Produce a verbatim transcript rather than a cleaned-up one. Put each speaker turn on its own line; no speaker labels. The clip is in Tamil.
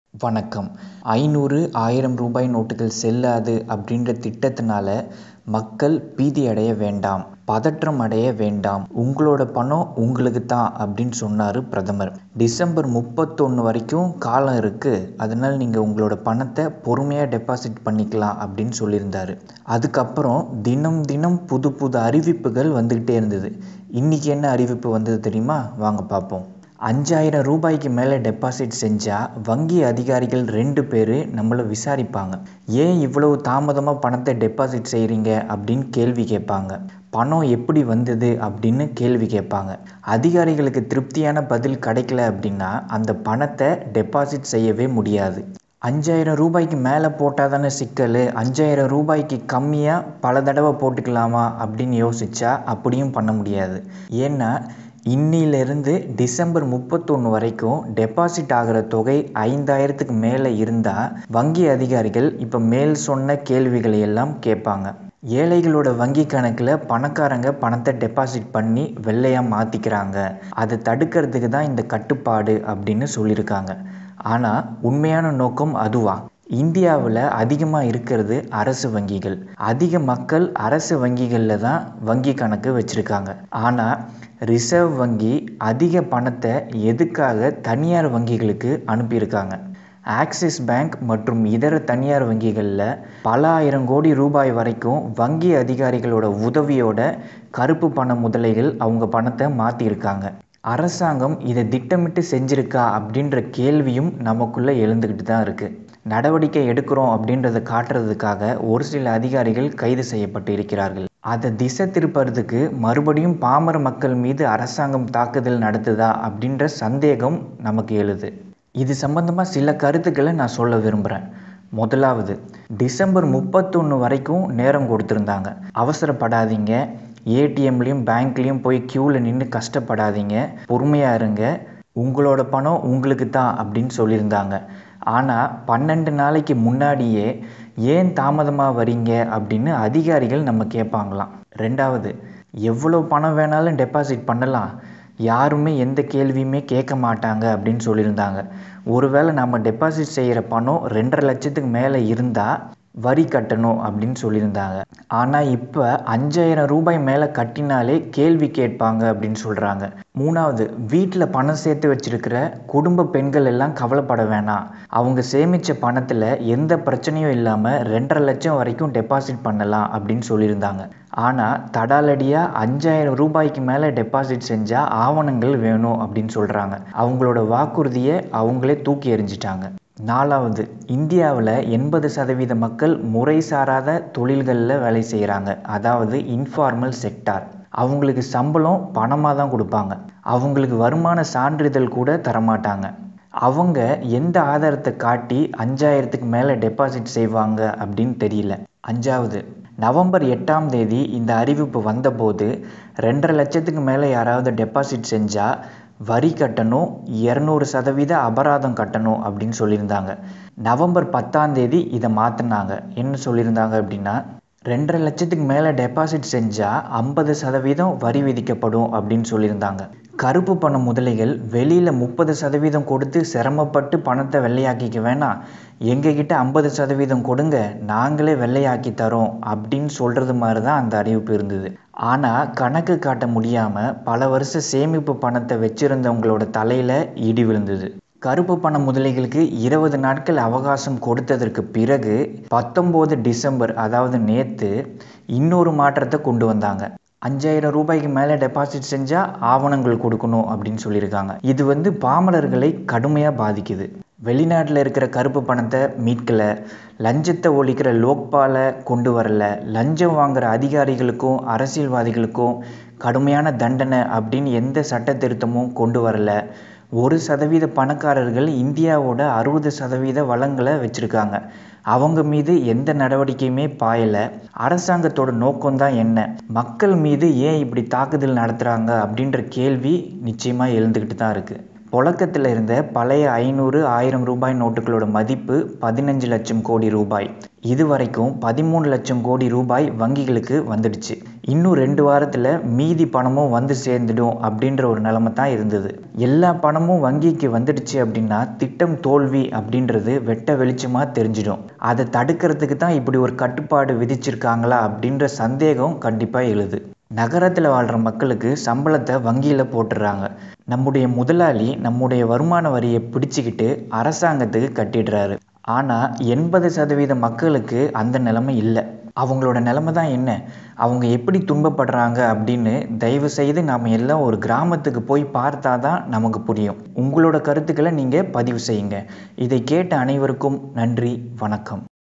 வணக்கம். ஐநூறு ஆயிரம் ரூபாய் நோட்டுகள் செல்லாது அப்படின்ற திட்டத்தினால மக்கள் பீதி அடைய வேண்டாம், பதற்றம் அடைய வேண்டாம், உங்களோட பணம் உங்களுக்கு தான் அப்படின்னு சொன்னார் பிரதமர். டிசம்பர் முப்பத்தொன்று வரைக்கும் காலம் இருக்குது, அதனால் நீங்கள் உங்களோட பணத்தை பொறுமையாக டெபாசிட் பண்ணிக்கலாம் அப்படின்னு சொல்லியிருந்தார். அதுக்கப்புறம் தினம் தினம் புது புது அறிவிப்புகள் வந்துக்கிட்டே இருந்தது. இன்றைக்கி என்ன அறிவிப்பு வந்தது தெரியுமா? வாங்க பார்ப்போம். அஞ்சாயிரம் ரூபாய்க்கு மேலே டெபாசிட் செஞ்சால் வங்கி அதிகாரிகள் ரெண்டு பேர் நம்மளை விசாரிப்பாங்க. ஏன் இவ்வளவு தாமதமாக பணத்தை டெபாசிட் செய்கிறீங்க அப்படின்னு கேள்வி கேட்பாங்க. பணம் எப்படி வந்தது அப்படின்னு கேள்வி கேட்பாங்க. அதிகாரிகளுக்கு திருப்தியான பதில் கிடைக்கல அப்படின்னா அந்த பணத்தை டெபாசிட் செய்யவே முடியாது. அஞ்சாயிரம் ரூபாய்க்கு மேலே போட்டால் தானே சிக்கல், அஞ்சாயிரம் ரூபாய்க்கு கம்மியாக பல தடவை போட்டுக்கலாமா அப்படின்னு யோசிச்சா அப்படியும் பண்ண முடியாது. ஏன்னா இன்னிலிருந்து டிசம்பர் முப்பத்தொன்று வரைக்கும் டெபாசிட் ஆகிற தொகை ஐந்தாயிரத்துக்கு மேலே இருந்தால் வங்கி அதிகாரிகள் இப்போ மேல் சொன்ன கேள்விகளை எல்லாம் கேட்பாங்க. ஏழைகளோட வங்கி கணக்கில் பணக்காரங்க பணத்தை டெபாசிட் பண்ணி வெள்ளையாக மாற்றிக்கிறாங்க. அதை தடுக்கிறதுக்கு தான் இந்த கட்டுப்பாடு அப்படின்னு சொல்லியிருக்காங்க. ஆனால் உண்மையான நோக்கம் அதுவா? இந்தியாவில் அதிகமாக இருக்கிறது அரசு வங்கிகள். அதிக மக்கள் அரசு வங்கிகளில் தான் வங்கி கணக்கு வச்சுருக்காங்க. ஆனால் ரிசர்வ் வங்கி அதிக பணத்தை எதுக்காக தனியார் வங்கிகளுக்கு அனுப்பியிருக்காங்க. ஆக்சிஸ் பேங்க் மற்றும் இதர தனியார் வங்கிகளில் பல ஆயிரம் கோடி ரூபாய் வரைக்கும் வங்கி அதிகாரிகளோட உதவியோட கருப்பு பண முதலைகள் அவங்க பணத்தை மாற்றியிருக்காங்க. அரசாங்கம் இதை திட்டமிட்டு செஞ்சிருக்கா அப்படின்ற கேள்வியும் நமக்குள்ளே எழுந்துக்கிட்டு தான் இருக்குது. நடவடிக்கை எடுக்கிறோம் அப்படின்றத காட்டுறதுக்காக ஒரு சில அதிகாரிகள் கைது செய்யப்பட்டு இருக்கிறார்கள். அதை திசை திருப்பறதுக்கு மறுபடியும் பாமர மக்கள் மீது அரசாங்கம் தாக்குதல் நடத்துதா அப்படின்ற சந்தேகம் நமக்கு எழுது. இது சம்பந்தமாக சில கருத்துக்களை நான் சொல்ல விரும்புகிறேன். முதலாவது, டிசம்பர் முப்பத்தொன்று வரைக்கும் நேரம் கொடுத்துருந்தாங்க. அவசரப்படாதீங்க, ஏடிஎம்லேயும் பேங்க்லேயும் போய் க்யூவில் நின்று கஷ்டப்படாதீங்க, பொறுமையாக இருங்க, உங்களோட பணம் உங்களுக்கு தான் அப்படின்னு சொல்லியிருந்தாங்க. ஆனால் பன்னெண்டு நாளைக்கு முன்னாடியே ஏன் தாமதமாக வரீங்க அப்படின்னு அதிகாரிகள் நம்ம கேட்பாங்களாம். ரெண்டாவது, எவ்வளோ பணம் வேணாலும் டெபாசிட் பண்ணலாம், யாருமே எந்த கேள்வியுமே கேட்க மாட்டாங்க அப்படின்னு சொல்லியிருந்தாங்க. ஒருவேளை நம்ம டெபாசிட் செய்கிற பணம் ரெண்டரை லட்சத்துக்கு மேலே இருந்தால் வரி கட்டணும் அப்படின்னு சொல்லியிருந்தாங்க. ஆனால் இப்போ அஞ்சாயிரம் ரூபாய் மேலே கட்டினாலே கேள்வி கேட்பாங்க அப்படின்னு சொல்கிறாங்க. மூணாவது, வீட்டில் பணம் சேர்த்து வச்சிருக்கிற குடும்ப பெண்கள் எல்லாம் கவலைப்பட வேணாம், அவங்க சேமித்த பணத்தில் எந்த பிரச்சனையும் இல்லாமல் ரெண்டரை லட்சம் வரைக்கும் டெபாசிட் பண்ணலாம் அப்படின்னு சொல்லியிருந்தாங்க. ஆனால் தடாலடியாக அஞ்சாயிரம் ரூபாய்க்கு மேலே டெபாசிட் செஞ்சால் ஆவணங்கள் வேணும் அப்படின்னு சொல்கிறாங்க. அவங்களோட வாக்குறுதியை அவங்களே தூக்கி எறிஞ்சிட்டாங்க. நாலாவது, இந்தியாவில் எண்பது சதவீத மக்கள் முறை சாராத தொழில்களில் வேலை செய்கிறாங்க, அதாவது இன்ஃபார்மல் செக்டார். அவங்களுக்கு சம்பளம் பணமாக தான் கொடுப்பாங்க, அவங்களுக்கு வருமான சான்றிதழ் கூட தரமாட்டாங்க. அவங்க எந்த ஆதாரத்தை காட்டி அஞ்சாயிரத்துக்கு மேலே டெபாசிட் செய்வாங்க அப்படின்னு தெரியல. அஞ்சாவது, நவம்பர் எட்டாம் தேதி இந்த அறிவிப்பு வந்தபோது ரெண்டரை லட்சத்துக்கு மேலே யாராவது டெபாசிட் செஞ்சால் வரி கட்டணும், இரநூறு சதவீத அபராதம் கட்டணும் அப்படின்னு சொல்லியிருந்தாங்க. நவம்பர் பத்தாம் தேதி இதை மாற்றினாங்க. என்ன சொல்லியிருந்தாங்க அப்படின்னா, ரெண்டரை லட்சத்துக்கு மேலே டெபாசிட் செஞ்சால் ஐம்பது சதவீதம் வரி விதிக்கப்படும் அப்படின்னு சொல்லியிருந்தாங்க. கருப்பு பண முதலைகள் வெளியில் முப்பது சதவீதம் கொடுத்து சிரமப்பட்டு பணத்தை வெள்ளையாக்கிக்க வேணாம், எங்ககிட்ட ஐம்பது சதவீதம் கொடுங்க, நாங்களே வெள்ளையாக்கி தரோம் அப்படின்னு சொல்கிறது மாதிரி தான் அந்த அறிவிப்பு இருந்தது. ஆனால் கணக்கு காட்ட முடியாமல் பல வருஷ சேமிப்பு பணத்தை வச்சுருந்தவங்களோட தலையில் இடி விழுந்தது. கருப்பு பண முதலைகளுக்கு இருபது நாட்கள் அவகாசம் கொடுத்ததற்கு பிறகு பத்தொம்போது டிசம்பர், அதாவது நேற்று, இன்னொரு மாற்றத்தை கொண்டு வந்தாங்க. அஞ்சாயிரம் ரூபாய்க்கு மேலே டெபாசிட் செஞ்சால் ஆவணங்கள் கொடுக்கணும் அப்படின்னு சொல்லியிருக்காங்க. இது வந்து பாமரர்களை கடுமையாக பாதிக்குது. வெளிநாட்டில் இருக்கிற கருப்பு பணத்தை மீட்கலை, லஞ்சத்தை ஒழிக்கிற லோக்பாலை கொண்டு வரல, லஞ்சம் வாங்குகிற அதிகாரிகளுக்கும் அரசியல்வாதிகளுக்கும் கடுமையான தண்டனை அப்படின்னு எந்த சட்ட திருத்தமும் கொண்டு வரல. ஒரு சதவீத பணக்காரர்கள் இந்தியாவோட அறுபது சதவீத வளங்களை வச்சுருக்காங்க, அவங்க மீது எந்த நடவடிக்கையுமே பாயலை. அரசாங்கத்தோட நோக்கம்தான் என்ன? மக்கள் மீது ஏன் இப்படி தாக்குதல் நடத்துகிறாங்க அப்படின்ற கேள்வி நிச்சயமாக எழுந்துக்கிட்டு தான் இருக்குது. புழக்கத்தில் இருந்த பழைய ஐநூறு ஆயிரம் ரூபாய் நோட்டுகளோட மதிப்பு பதினஞ்சு லட்சம் கோடி ரூபாய். இதுவரைக்கும் பதிமூணு லட்சம் கோடி ரூபாய் வங்கிகளுக்கு வந்துடுச்சு. இன்னும் ரெண்டு வாரத்தில் மீதி பணமும் வந்து சேர்ந்துடும் அப்படின்ற ஒரு நிலைமை தான் இருந்தது. எல்லா பணமும் வங்கிக்கு வந்துடுச்சு அப்படின்னா திட்டம் தோல்வி அப்படின்றது வெட்ட வெளிச்சமாக தெரிஞ்சிடும். அதை தடுக்கிறதுக்கு தான் இப்படி ஒரு கட்டுப்பாடு விதிச்சிருக்காங்களா அப்படின்ற சந்தேகம் கண்டிப்பாக எழுது. நகரத்தில் வாழ்கிற மக்களுக்கு சம்பளத்தை வங்கியில் போட்டுடுறாங்க. நம்முடைய முதலாளி நம்முடைய வருமான வரியை பிடிச்சிக்கிட்டு அரசாங்கத்துக்கு கட்டிடுறாரு. ஆனால் எண்பது சதவீத மக்களுக்கு அந்த நிலைமை இல்லை. அவங்களோட நிலைமை தான் என்ன, அவங்க எப்படி துன்பப்படுறாங்க அப்படின்னு தயவு செய்து நாம் எல்லாம் ஒரு கிராமத்துக்கு போய் பார்த்தா தான் நமக்கு புரியும். உங்களோட கருத்துக்களை நீங்கள் பதிவு செய்யுங்க. இதை கேட்ட அனைவருக்கும் நன்றி, வணக்கம்.